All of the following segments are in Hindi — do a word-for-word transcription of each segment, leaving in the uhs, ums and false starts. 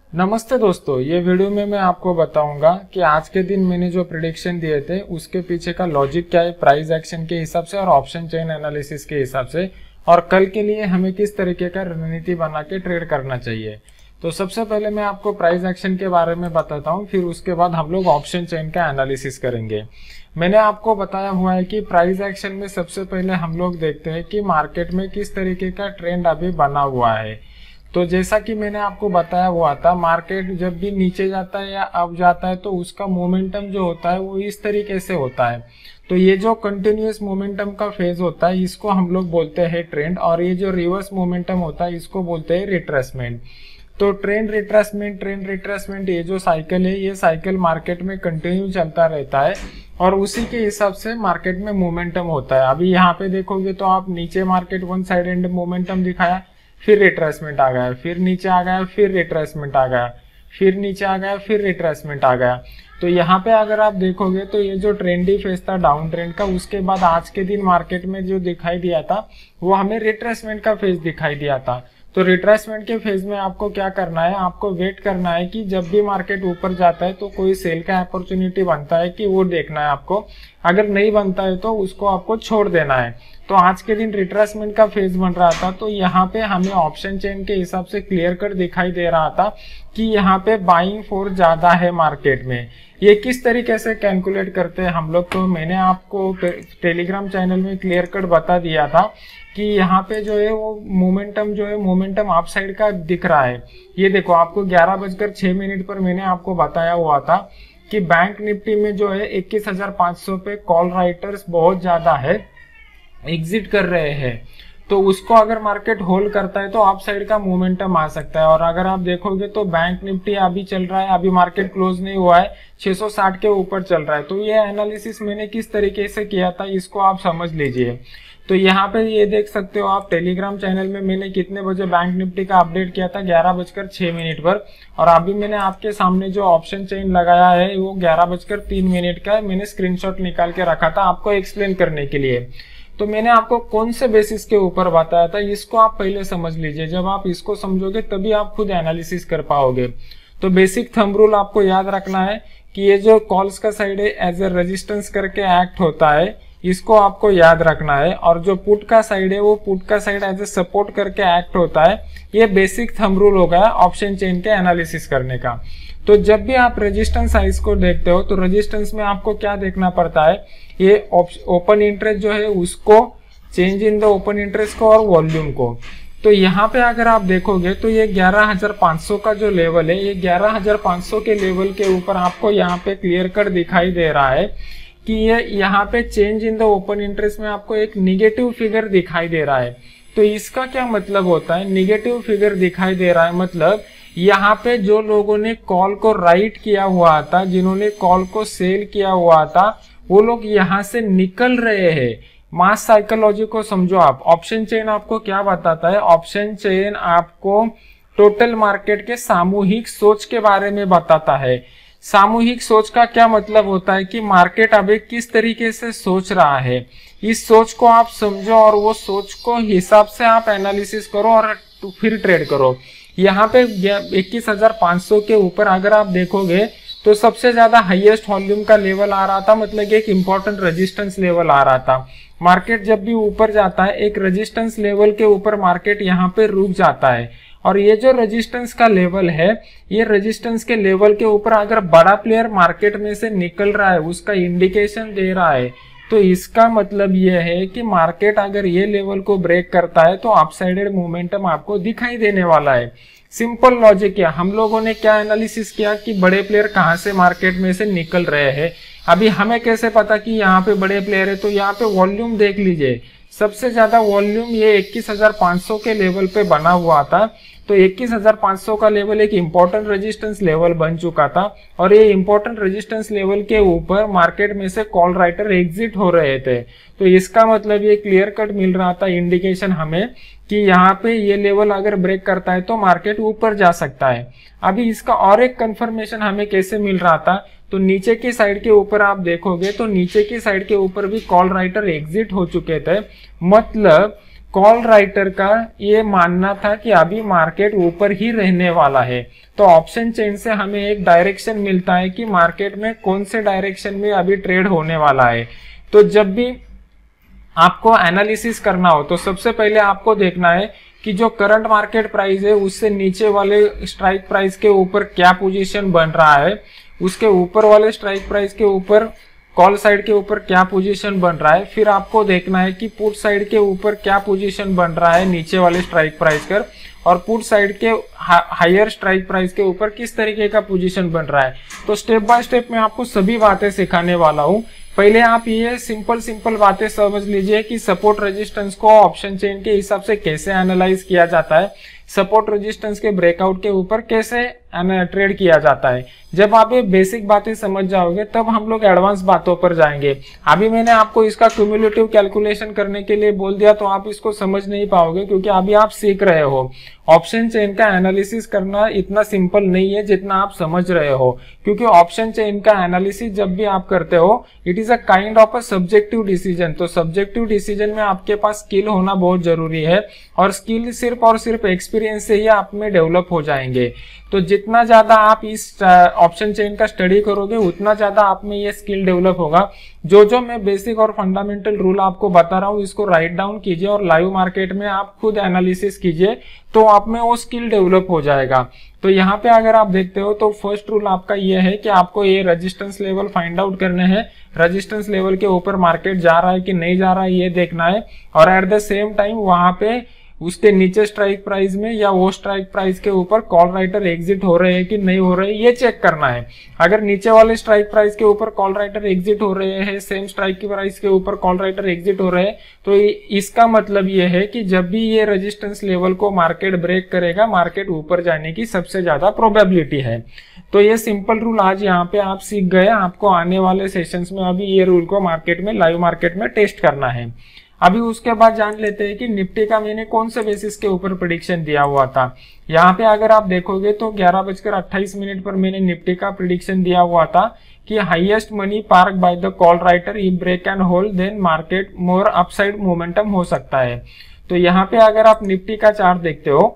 नमस्ते दोस्तों, ये वीडियो में मैं आपको बताऊंगा कि आज के दिन मैंने जो प्रिडिक्शन दिए थे उसके पीछे का लॉजिक क्या है, प्राइस एक्शन के हिसाब से और ऑप्शन चेन एनालिसिस के हिसाब से, और कल के लिए हमें किस तरीके का रणनीति बना के ट्रेड करना चाहिए। तो सबसे पहले मैं आपको प्राइस एक्शन के बारे में बताता हूँ, फिर उसके बाद हम लोग ऑप्शन चेन का एनालिसिस करेंगे। मैंने आपको बताया हुआ है कि प्राइस एक्शन में सबसे पहले हम लोग देखते हैं कि मार्केट में किस तरीके का ट्रेंड अभी बना हुआ है। तो जैसा कि मैंने आपको बताया हुआ था, मार्केट जब भी नीचे जाता है या अप जाता है तो उसका मोमेंटम जो होता है वो इस तरीके से होता है। तो ये जो कंटिन्यूअस मोमेंटम का फेज होता है इसको हम लोग बोलते हैं ट्रेंड, और ये जो रिवर्स मोमेंटम होता है इसको बोलते हैं रिट्रेसमेंट। तो ट्रेंड रिट्रेसमेंट ट्रेंड रिट्रेसमेंट ये जो साइकिल है, ये साइकिल मार्केट में कंटिन्यू चलता रहता है और उसी के हिसाब से मार्केट में मोमेंटम होता है। अभी यहाँ पे देखोगे तो आप नीचे मार्केट वन साइड मोमेंटम दिखाया, फिर रिट्रेसमेंट आ गया, फिर नीचे आ गया, फिर रिट्रेसमेंट आ गया, फिर नीचे आ गया, फिर रिट्रेसमेंट आ गया। तो यहाँ पे अगर आप देखोगे तो ये जो ट्रेंडी फेज था डाउन ट्रेंड का, उसके बाद आज के दिन मार्केट में जो दिखाई दिया था वो हमें रिट्रेसमेंट का फेज दिखाई दिया था। तो रिट्रेसमेंट के फेज में आपको क्या करना है, आपको वेट करना है कि जब भी मार्केट ऊपर जाता है तो कोई सेल का अपॉर्चुनिटी बनता है कि वो देखना है आपको, अगर नहीं बनता है तो उसको आपको छोड़ देना है। तो आज के दिन रिट्रेसमेंट का फेज बन रहा था, तो यहाँ पे हमें ऑप्शन चेन के हिसाब से क्लियर कट दिखाई दे रहा था कि यहाँ पे बाइंग फोर्स ज्यादा है मार्केट में। ये किस तरीके से कैलकुलेट करते हैं हम लोग, तो मैंने आपको टेलीग्राम चैनल में क्लियर कट बता दिया था कि यहाँ पे जो है वो मोमेंटम जो है मोमेंटम अप साइड का दिख रहा है। ये देखो, आपको ग्यारह बजकर छह मिनट पर मैंने आपको बताया हुआ था कि बैंक निफ्टी में जो है इक्कीस हजार पाँच सौ पे कॉल राइटर्स बहुत ज्यादा है, एग्जिट कर रहे हैं। तो उसको अगर मार्केट होल्ड करता है तो अप साइड का मोमेंटम आ सकता है। और अगर आप देखोगे तो बैंक निफ्टी अभी चल रहा है, अभी मार्केट क्लोज नहीं हुआ है, छह सौ साठ के ऊपर चल रहा है। तो ये एनालिसिस मैंने किस तरीके से किया था इसको आप समझ लीजिए। तो यहाँ पे ये देख सकते हो आप टेलीग्राम चैनल में मैंने कितने बजे बैंक निफ्टी का अपडेट किया था, ग्यारह बजकर छह मिनट पर, और अभी मैंने आपके सामने जो ऑप्शन चेन लगाया है वो ग्यारह बजकर तीन मिनट का मैंने स्क्रीनशॉट निकाल के रखा था आपको एक्सप्लेन करने के लिए। तो मैंने आपको कौन से बेसिस के ऊपर बताया था इसको आप पहले समझ लीजिए। जब आप इसको समझोगे तभी आप खुद एनालिसिस कर पाओगे। तो बेसिक थंब रूल आपको याद रखना है कि ये जो कॉल्स का साइड है एज ए रेजिस्टेंस करके एक्ट होता है, इसको आपको याद रखना है, और जो पुट का साइड है वो पुट का साइड एज ए सपोर्ट करके एक्ट होता है। ये बेसिक थंब रूल हो गया ऑप्शन चेन के एनालिसिस करने का। तो जब भी आप रेजिस्टेंस साइज को देखते हो तो रेजिस्टेंस में आपको क्या देखना पड़ता है, ये ओपन इंटरेस्ट जो है उसको, change in the open interest को और वॉल्यूम को। तो यहाँ पे अगर आप देखोगे तो ये ग्यारह हजार पाँच सौ का जो लेवल है, ये ग्यारह हजार पाँच सौ के लेवल के ऊपर आपको यहाँ पे क्लियर कट दिखाई दे रहा है कि ये यहाँ पे change in the open interest में आपको एक निगेटिव फिगर दिखाई दे रहा है। तो इसका क्या मतलब होता है, निगेटिव फिगर दिखाई दे रहा है मतलब यहाँ पे जो लोगों ने कॉल को राइट किया हुआ था, जिन्होंने कॉल को सेल किया हुआ था, वो लोग यहाँ से निकल रहे हैं। मास साइकोलॉजी को समझो आप। ऑप्शन चेन आपको क्या बताता है, ऑप्शन चेन आपको टोटल मार्केट के सामूहिक सोच के बारे में बताता है। सामूहिक सोच का क्या मतलब होता है कि मार्केट अभी किस तरीके से सोच रहा है, इस सोच को आप समझो और वो सोच को हिसाब से आप एनालिसिस करो और फिर ट्रेड करो। यहाँ पे इक्कीस हजार पाँच सौ के ऊपर अगर आप देखोगे तो सबसे ज्यादा हाईएस्ट वॉल्यूम का लेवल आ रहा था, मतलब एक इंपॉर्टेंट रेजिस्टेंस लेवल आ रहा था। मार्केट जब भी ऊपर जाता है एक रेजिस्टेंस लेवल के ऊपर मार्केट यहाँ पे रुक जाता है, और ये जो रेजिस्टेंस का लेवल है, ये रेजिस्टेंस के लेवल के ऊपर अगर बड़ा प्लेयर मार्केट में से निकल रहा है, उसका इंडिकेशन दे रहा है, तो इसका मतलब ये है कि मार्केट अगर ये लेवल को ब्रेक करता है तो अपसाइडेड मोमेंटम आपको दिखाई देने वाला है। सिंपल लॉजिक है। हम लोगों ने क्या एनालिसिस किया कि बड़े प्लेयर कहाँ से मार्केट में से निकल रहे हैं। अभी हमें कैसे पता कि यहाँ पे बड़े प्लेयर है, तो यहाँ पे वॉल्यूम देख लीजिए, सबसे ज्यादा वॉल्यूम ये इक्कीस हजार पाँच सौ के लेवल पे बना हुआ था। तो इक्कीस हजार पाँच सौ का लेवल एक इंपॉर्टेंट रेजिस्टेंस लेवल बन चुका था, और ये इंपॉर्टेंट रेजिस्टेंस लेवल के ऊपर मार्केट में से कॉल राइटर एग्जिट हो रहे थे। तो इसका मतलब ये क्लियर कट मिल रहा था इंडिकेशन हमें कि यहाँ पे ये लेवल अगर ब्रेक करता है तो मार्केट ऊपर जा सकता है। अभी इसका और एक कंफर्मेशन हमें कैसे मिल रहा था, तो नीचे की साइड के ऊपर आप देखोगे तो नीचे की साइड के ऊपर भी कॉल राइटर एग्जिट हो चुके थे, मतलब कॉल राइटर का ये मानना था कि अभी मार्केट ऊपर ही रहने वाला है। तो ऑप्शन चेन से हमें एक डायरेक्शन मिलता है कि मार्केट में कौन से डायरेक्शन में अभी ट्रेड होने वाला है। तो जब भी आपको एनालिसिस करना हो तो सबसे पहले आपको देखना है कि जो करंट मार्केट प्राइस है उससे नीचे वाले स्ट्राइक प्राइस के ऊपर क्या पोजीशन बन रहा है, उसके ऊपर वाले स्ट्राइक प्राइस के ऊपर कॉल साइड के ऊपर क्या पोजीशन बन रहा है, फिर आपको देखना है कि पुट साइड के ऊपर क्या पोजीशन बन रहा है नीचे वाले स्ट्राइक प्राइस कर, और पुट साइड के हायर स्ट्राइक प्राइस के ऊपर किस तरीके का पोजीशन बन रहा है। तो स्टेप बाय स्टेप मैं आपको सभी बातें सिखाने वाला हूँ। पहले आप ये सिंपल सिंपल बातें समझ लीजिए कि सपोर्ट रेजिस्टेंस को ऑप्शन चेन के हिसाब से कैसे एनालाइज किया जाता है, सपोर्ट रेजिस्टेंस के ब्रेकआउट के ऊपर कैसे ट्रेड किया जाता है। जब आप ये बेसिक बातें समझ जाओगे तब हम लोग एडवांस बातों पर जाएंगे। अभी मैंने आपको इसका क्यूमुलेटिव कैलकुलेशन करने के लिए बोल दिया तो आप इसको समझ नहीं पाओगे, क्योंकि अभी आप सीख रहे हो। ऑप्शन चेन का एनालिसिस करना इतना सिंपल नहीं है जितना आप समझ रहे हो, क्योंकि ऑप्शन चेन का एनालिसिस जब भी आप करते हो it is a kind of a subjective decision. तो सब्जेक्टिव डिसीजन में आपके पास स्किल होना बहुत जरूरी है, और स्किल सिर्फ और सिर्फ एक्सपीरियंस से ही आप में डेवलप हो जाएंगे। तो जितना ज्यादा आप इस ऑप्शन चेन का स्टडी करोगे उतना ज्यादा आप में ये स्किल डेवलप होगा। जो जो मैं बेसिक और फंडामेंटल रूल आपको बता रहा हूँ इसको राइट डाउन कीजिए और लाइव मार्केट में आप खुद एनालिसिस कीजिए, तो आप में वो स्किल डेवलप हो जाएगा। तो यहाँ पे अगर आप देखते हो तो फर्स्ट रूल आपका ये है कि आपको ये रेजिस्टेंस लेवल फाइंड आउट करने हैं। रेजिस्टेंस लेवल के ऊपर मार्केट जा रहा है कि नहीं जा रहा है ये देखना है, और एट द सेम टाइम वहां पे उसके नीचे स्ट्राइक प्राइस में या वो स्ट्राइक प्राइस के ऊपर कॉल राइटर एग्जिट हो रहे हैं कि नहीं हो रहे ये चेक करना है। अगर नीचे वाले स्ट्राइक प्राइस के ऊपर कॉल राइटर एग्जिट हो रहे हैं, सेम स्ट्राइक की प्राइस के ऊपर कॉल राइटर एग्जिट हो रहे हैं, तो इसका मतलब ये है कि जब भी ये रेजिस्टेंस लेवल को मार्केट ब्रेक करेगा मार्केट ऊपर जाने की सबसे ज्यादा प्रोबेबिलिटी है। तो ये सिंपल रूल आज यहाँ पे आप सीख गए। आपको आने वाले सेशंस में अभी ये रूल को मार्केट में लाइव मार्केट में टेस्ट करना है। अभी उसके बाद जान लेते हैं कि निफ्टी का मैंने कौन से बेसिस के ऊपर प्रेडिक्शन दिया हुआ था। यहाँ पे अगर आप देखोगे तो ग्यारह बजकर अट्ठाईस मिनट पर मैंने निफ्टी का प्रेडिक्शन दिया हुआ था कि highest money park by the call writer if break and hold then market more upside momentum हो सकता है। तो यहाँ पे अगर आप निफ्टी का चार्ट देखते हो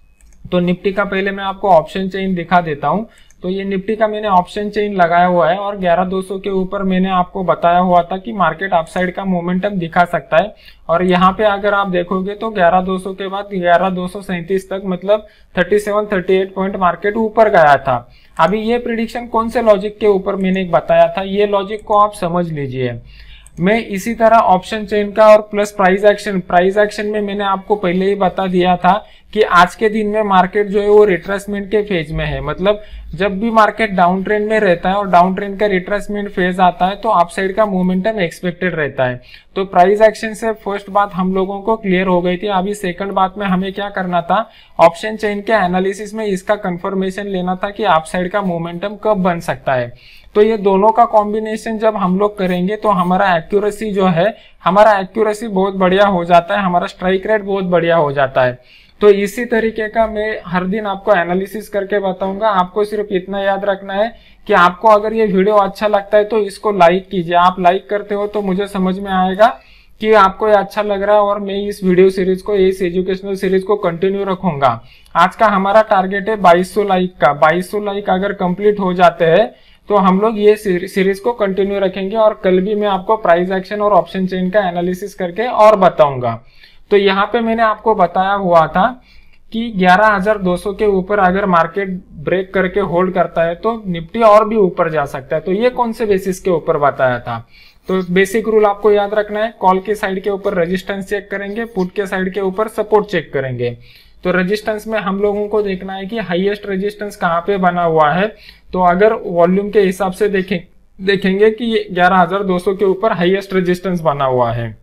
तो निफ्टी का पहले मैं आपको ऑप्शन चेन दिखा देता हूँ। तो ये निफ्टी का मैंने ऑप्शन चेन लगाया हुआ है और ग्यारह दो सौ के ऊपर मैंने आपको बताया हुआ था कि मार्केट अपसाइड का मोमेंटम दिखा सकता है। और यहाँ पे अगर आप देखोगे तो ग्यारह दो सौ के बाद ग्यारह दो सौ सैंतीस तक मतलब सैंतीस अड़तीस पॉइंट मार्केट ऊपर गया था। अभी ये प्रिडिक्शन कौन से लॉजिक के ऊपर मैंने बताया था, ये लॉजिक को आप समझ लीजिए। मैं इसी तरह ऑप्शन चेन का और plus price action price action में मैंने आपको पहले ही बता दिया था कि आज के दिन में मार्केट जो है वो रिट्रेसमेंट के फेज में है। मतलब जब भी मार्केट डाउन ट्रेंड में रहता है और डाउन ट्रेंड का रिट्रेसमेंट फेज आता है तो अपसाइड का मोमेंटम एक्सपेक्टेड रहता है। तो प्राइस एक्शन से फर्स्ट बात हम लोगों को क्लियर हो गई थी। अभी सेकंड बात में हमें क्या करना था, ऑप्शन चेन के एनालिसिस में इसका कंफर्मेशन लेना था कि अपसाइड का मोमेंटम कब बन सकता है। तो ये दोनों का कॉम्बिनेशन जब हम लोग करेंगे तो हमारा एक्यूरेसी जो है हमारा एक्यूरेसी बहुत बढ़िया हो जाता है, हमारा स्ट्राइक रेट बहुत बढ़िया हो जाता है। तो इसी तरीके का मैं हर दिन आपको एनालिसिस करके बताऊंगा। आपको सिर्फ इतना याद रखना है कि आपको अगर ये वीडियो अच्छा लगता है तो इसको लाइक कीजिए। आप लाइक करते हो तो मुझे समझ में आएगा कि आपको ये अच्छा लग रहा है और मैं इस वीडियो सीरीज को इस एजुकेशनल सीरीज को कंटिन्यू रखूंगा। आज का हमारा टारगेट है बाईस सौ लाइक का। बाईस सौ लाइक अगर कंप्लीट हो जाते हैं तो हम लोग ये सीरीज को कंटिन्यू रखेंगे और कल भी मैं आपको प्राइस एक्शन और ऑप्शन चेन का एनालिसिस करके और बताऊंगा। तो यहाँ पे मैंने आपको बताया हुआ था कि ग्यारह हज़ार दो सौ के ऊपर अगर मार्केट ब्रेक करके होल्ड करता है तो निफ्टी और भी ऊपर जा सकता है। तो ये कौन से बेसिस के ऊपर बताया था। तो बेसिक रूल आपको याद रखना है, कॉल के साइड के ऊपर रेजिस्टेंस चेक करेंगे, पुट के साइड के ऊपर सपोर्ट चेक करेंगे। तो रेजिस्टेंस में हम लोगों को देखना है कि हाईएस्ट रेजिस्टेंस कहाँ पे बना हुआ है। तो अगर वॉल्यूम के हिसाब से देखें देखेंगे कि ग्यारह हज़ार दो सौ के ऊपर हाईएस्ट रेजिस्टेंस बना हुआ है।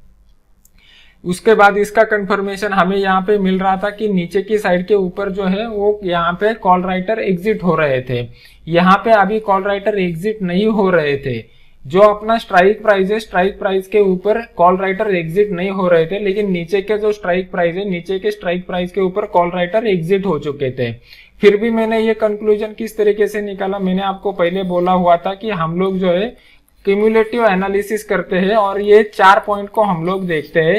उसके बाद इसका कंफर्मेशन हमें यहाँ पे मिल रहा था कि नीचे की साइड के ऊपर जो है वो यहाँ पे कॉल राइटर एग्जिट हो रहे थे। यहाँ पे अभी कॉल राइटर एग्जिट नहीं हो रहे थे। जो अपना स्ट्राइक प्राइस है स्ट्राइक प्राइस के ऊपर कॉल राइटर एग्जिट नहीं हो रहे थे, लेकिन नीचे के जो स्ट्राइक प्राइस है नीचे के स्ट्राइक प्राइस के ऊपर कॉल राइटर एग्जिट हो चुके थे। फिर भी मैंने ये कंक्लूजन किस तरीके से निकाला, मैंने आपको पहले बोला हुआ था कि हम लोग जो है क्यूमुलेटिव एनालिसिस करते हैं और ये चार पॉइंट को हम लोग देखते हैं।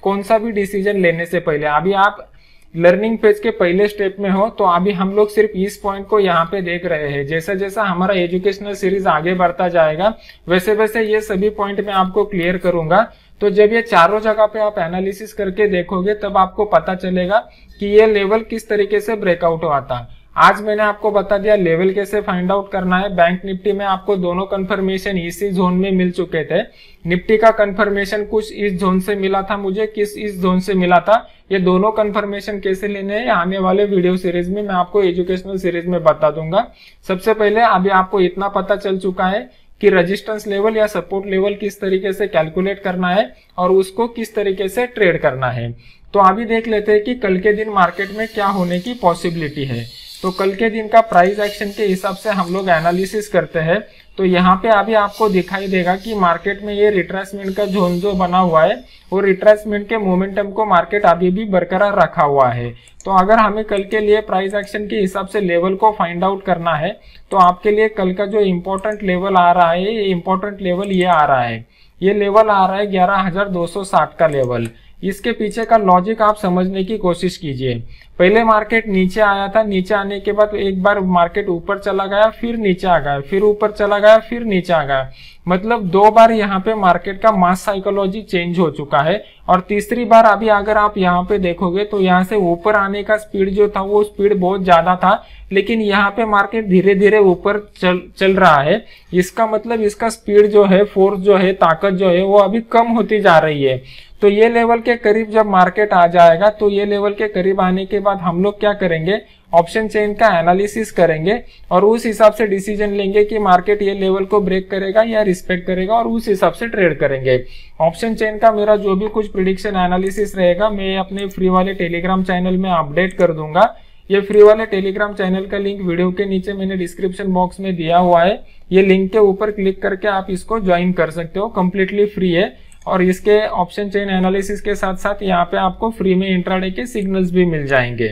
कौन सा भी डिसीजन लेने से पहले। अभी आप लर्निंग फेज के पहले स्टेप में हो तो अभी हम लोग सिर्फ इस पॉइंट को यहाँ पे देख रहे हैं। जैसा जैसा हमारा एजुकेशनल सीरीज आगे बढ़ता जाएगा वैसे वैसे ये सभी पॉइंट मैं आपको क्लियर करूंगा। तो जब ये चारों जगह पे आप एनालिसिस करके देखोगे तब आपको पता चलेगा कि ये लेवल किस तरीके से ब्रेकआउट हुआ था। आज मैंने आपको बता दिया लेवल कैसे फाइंड आउट करना है। बैंक निफ्टी में आपको दोनों कंफर्मेशन इसी जोन में मिल चुके थे। निफ्टी का कंफर्मेशन कुछ इस जोन से मिला था मुझे, किस इस जोन से मिला था। ये दोनों कंफर्मेशन कैसे लेने हैं आने वाले वीडियो सीरीज में मैं आपको एजुकेशनल सीरीज में बता दूंगा। सबसे पहले अभी आपको इतना पता चल चुका है कि रेजिस्टेंस लेवल या सपोर्ट लेवल किस तरीके से कैलकुलेट करना है और उसको किस तरीके से ट्रेड करना है। तो अभी देख लेते हैं कि कल के दिन मार्केट में क्या होने की पॉसिबिलिटी है। तो कल के दिन का प्राइस एक्शन के हिसाब से हम लोग एनालिसिस करते हैं। तो यहाँ पे अभी आपको दिखाई देगा कि मार्केट में ये रिट्रेसमेंट का जोन जो बना हुआ है वो रिट्रेसमेंट के मोमेंटम को मार्केट अभी भी बरकरार रखा हुआ है। तो अगर हमें कल के लिए प्राइस एक्शन के हिसाब से लेवल को फाइंड आउट करना है तो आपके लिए कल का जो इम्पोर्टेंट लेवल आ रहा है ये इम्पोर्टेंट लेवल ये आ रहा है। ये लेवल आ रहा है ग्यारह हजार दो सौ साठ का लेवल। इसके पीछे का लॉजिक आप समझने की कोशिश कीजिए। पहले मार्केट नीचे आया था, नीचे आने के बाद एक बार मार्केट ऊपर चला गया, फिर नीचे आ गया, फिर ऊपर चला गया, फिर नीचे आ गया। मतलब दो बार यहाँ पे मार्केट का मास साइकोलॉजी चेंज हो चुका है। और तीसरी बार अभी अगर आप यहाँ पे देखोगे तो यहाँ से ऊपर आने का स्पीड जो था वो स्पीड बहुत ज्यादा था, लेकिन यहाँ पे मार्केट धीरे धीरे ऊपर चल चल रहा है। इसका मतलब इसका स्पीड जो है, फोर्स जो है, ताकत जो है वो अभी कम होती जा रही है। तो ये लेवल के करीब जब मार्केट आ जाएगा तो ये लेवल के करीब आने के बाद हम लोग क्या करेंगे, ऑप्शन चेन का एनालिसिस करेंगे और उस हिसाब से डिसीजन लेंगे कि मार्केट ये लेवल को ब्रेक करेगा या रिस्पेक्ट करेगा और उस हिसाब से ट्रेड करेंगे। ऑप्शन चेन का मेरा जो भी कुछ प्रिडिक्शन एनालिसिस रहेगा मैं अपने फ्री वाले टेलीग्राम चैनल में अपडेट कर दूंगा। ये फ्री वाले टेलीग्राम चैनल का लिंक वीडियो के नीचे मैंने डिस्क्रिप्शन बॉक्स में दिया हुआ है। ये लिंक के ऊपर क्लिक करके आप इसको ज्वाइन कर सकते हो, कंप्लीटली फ्री है। और इसके ऑप्शन चेन एनालिसिस के साथ साथ यहाँ पे आपको फ्री में इंट्राडे के सिग्नल्स भी मिल जाएंगे।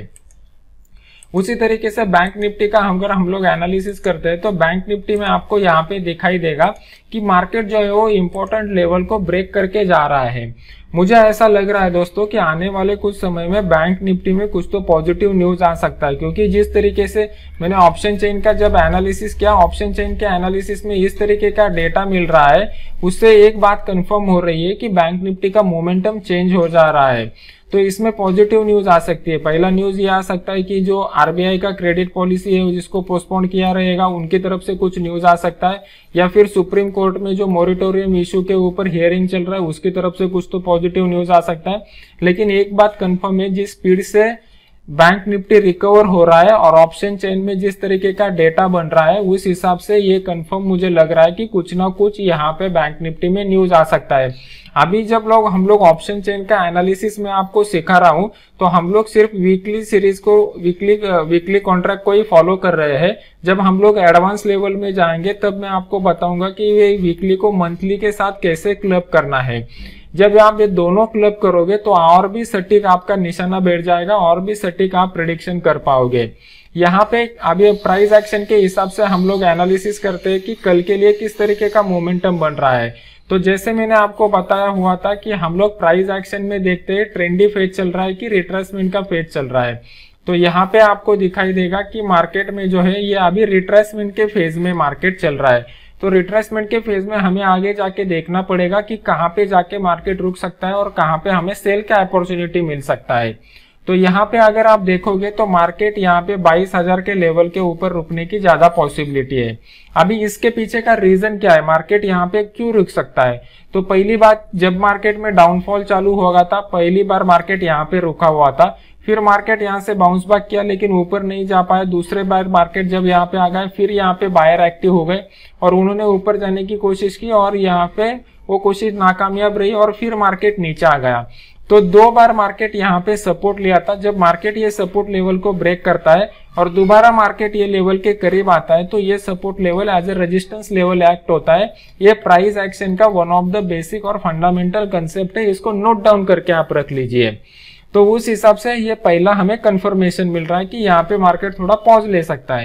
उसी तरीके से बैंक निफ्टी का अगर हम लोग एनालिसिस करते हैं तो बैंक निफ्टी में आपको यहाँ पे दिखाई देगा कि मार्केट जो है वो इम्पोर्टेंट लेवल को ब्रेक करके जा रहा है। मुझे ऐसा लग रहा है दोस्तों कि आने वाले कुछ समय में बैंक निफ्टी में कुछ तो पॉजिटिव न्यूज आ सकता है, क्योंकि जिस तरीके से मैंने ऑप्शन चेन का जब एनालिसिस किया, ऑप्शन चेन के एनालिसिस में इस तरीके का डेटा मिल रहा है, उससे एक बात कंफर्म हो रही है कि बैंक निफ्टी का मोमेंटम चेंज हो जा रहा है। तो इसमें पॉजिटिव न्यूज आ सकती है। पहला न्यूज ये आ सकता है कि जो आरबीआई का क्रेडिट पॉलिसी है जिसको पोस्टपोन किया रहेगा उनकी तरफ से कुछ न्यूज आ सकता है, या फिर सुप्रीम कोर्ट में जो मॉरिटोरियम इशू के ऊपर हियरिंग चल रहा है उसकी तरफ से कुछ तो पॉजिटिव न्यूज आ सकता है। लेकिन एक बात कंफर्म है, जिस स्पीड से बैंक निफ्टी रिकवर हो रहा है और ऑप्शन चेन में जिस तरीके का डेटा बन रहा है उस हिसाब से ये कंफर्म मुझे लग रहा है कि कुछ ना कुछ यहाँ पे बैंक निफ्टी में न्यूज आ सकता है। अभी जब लोग हम लोग ऑप्शन चेन का एनालिसिस में आपको सिखा रहा हूं तो हम लोग सिर्फ वीकली सीरीज को वीकली वीकली कॉन्ट्रैक्ट को ही फॉलो कर रहे हैं। जब हम लोग एडवांस लेवल में जाएंगे तब मैं आपको बताऊंगा कि ये वीकली को मंथली के साथ कैसे क्लब करना है। जब आप ये दोनों क्लब करोगे तो और भी सटीक आपका निशाना बैठ जाएगा और भी सटीक आप प्रेडिक्शन कर पाओगे। यहाँ पे अभी प्राइस एक्शन के हिसाब से हम लोग एनालिसिस करते हैं कि कल के लिए किस तरीके का मोमेंटम बन रहा है। तो जैसे मैंने आपको बताया हुआ था कि हम लोग प्राइस एक्शन में देखते हैं ट्रेंडी फेज चल रहा है कि रिट्रेसमेंट का फेज चल रहा है। तो यहाँ पे आपको दिखाई देगा कि मार्केट में जो है ये अभी रिट्रेसमेंट के फेज में मार्केट चल रहा है। तो रिट्रेसमेंट के फेज में हमें आगे जाके देखना पड़ेगा कि कहाँ पे जाके मार्केट रुक सकता है और कहाँ पे हमें सेल का अपॉर्चुनिटी मिल सकता है। तो यहाँ पे अगर आप देखोगे तो मार्केट यहाँ पे बाईस हजार के लेवल के ऊपर रुकने की ज्यादा पॉसिबिलिटी है। अभी इसके पीछे का रीजन क्या है, मार्केट यहाँ पे क्यों रुक सकता है? तो पहली बात, जब मार्केट में डाउनफॉल चालू होगा था पहली बार मार्केट यहाँ पे रुका हुआ था, फिर मार्केट यहाँ से बाउंस बैक किया लेकिन ऊपर नहीं जा पाया। दूसरे बार मार्केट जब यहाँ पे आ गए फिर यहाँ पे बायर एक्टिव हो गए और उन्होंने ऊपर जाने की कोशिश की और यहाँ पे वो कोशिश नाकामयाब रही और फिर मार्केट नीचे आ गया। तो दो बार मार्केट यहाँ पे सपोर्ट लिया था। जब मार्केट ये सपोर्ट लेवल को ब्रेक करता है और दोबारा मार्केट ये लेवल के करीब आता है तो ये support level as a resistance level act होता है। ये प्राइस एक्शन का वन ऑफ द बेसिक और फंडामेंटल कंसेप्ट है, इसको नोट डाउन करके आप रख लीजिए। तो उस हिसाब से ये पहला हमें कंफर्मेशन मिल रहा है कि यहाँ पे मार्केट थोड़ा पॉज ले सकता है।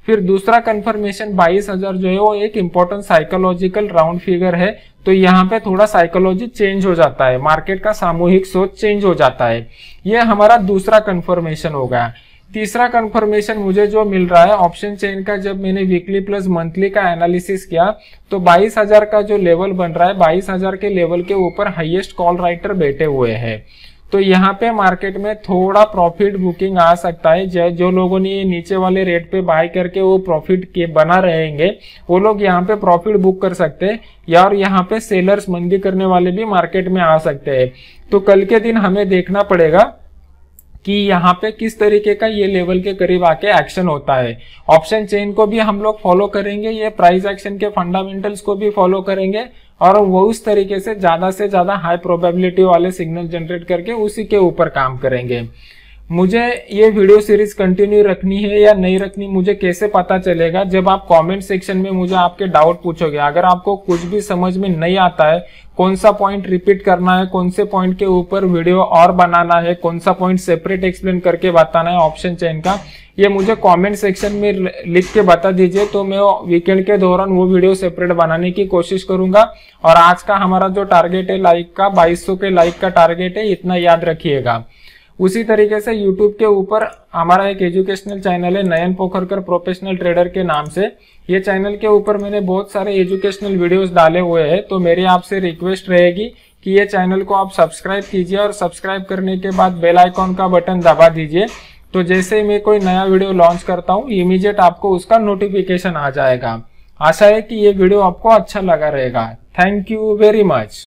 फिर दूसरा कंफर्मेशन बाईस हजार जो है वो एक इंपॉर्टेंट साइकोलॉजिकल राउंड फिगर है, तो यहाँ पे थोड़ा साइकोलॉजी चेंज हो जाता है, मार्केट का सामूहिक सोच चेंज हो जाता है। ये हमारा दूसरा कंफर्मेशन हो गया। तीसरा कंफर्मेशन मुझे जो मिल रहा है ऑप्शन चेन का, जब मैंने वीकली प्लस मंथली का एनालिसिस किया तो बाईस हजार का जो लेवल बन रहा है, बाईस हजार के लेवल के ऊपर हाईएस्ट कॉल राइटर बैठे हुए हैं। तो यहाँ पे मार्केट में थोड़ा प्रॉफिट बुकिंग आ सकता है। जो, जो लोगों ने ये नीचे वाले रेट पे बाय करके वो प्रॉफिट के बना रहेंगे, वो लोग यहाँ पे प्रॉफिट बुक कर सकते हैं, या और यहाँ पे सेलर्स मंदी करने वाले भी मार्केट में आ सकते हैं। तो कल के दिन हमें देखना पड़ेगा कि यहाँ पे किस तरीके का ये लेवल के करीब आके एक्शन होता है। ऑप्शन चेन को भी हम लोग फॉलो करेंगे, ये प्राइस एक्शन के फंडामेंटल्स को भी फॉलो करेंगे, और वो उस तरीके से ज्यादा से ज्यादा हाई प्रोबेबिलिटी वाले सिग्नल जनरेट करके उसी के ऊपर काम करेंगे। मुझे ये वीडियो सीरीज कंटिन्यू रखनी है या नहीं रखनी, मुझे कैसे पता चलेगा? जब आप कमेंट सेक्शन में मुझे आपके डाउट पूछोगे। अगर आपको कुछ भी समझ में नहीं आता है, कौन सा पॉइंट रिपीट करना है, कौन से पॉइंट के ऊपर वीडियो और बनाना है, कौन सा पॉइंट सेपरेट एक्सप्लेन करके बताना है ऑप्शन चेन का, ये मुझे कमेंट सेक्शन में लिख के बता दीजिए, तो मैं वीकेंड के दौरान वो वीडियो सेपरेट बनाने की कोशिश करूंगा। और आज का हमारा जो टारगेट है लाइक का, बाईस सौ के लाइक का टारगेट है, इतना याद रखिएगा। उसी तरीके से यूट्यूब के ऊपर हमारा एक एजुकेशनल चैनल है नयन पोखरकर प्रोफेशनल ट्रेडर के नाम से। ये चैनल के ऊपर मैंने बहुत सारे एजुकेशनल वीडियोस डाले हुए हैं, तो मेरी आपसे रिक्वेस्ट रहेगी कि ये चैनल को आप सब्सक्राइब कीजिए, और सब्सक्राइब करने के बाद बेल आइकॉन का बटन दबा दीजिए, तो जैसे ही मैं कोई नया वीडियो लॉन्च करता हूँ इमीडिएट आपको उसका नोटिफिकेशन आ जाएगा। आशा है कि ये वीडियो आपको अच्छा लगा रहेगा। Thank you very much.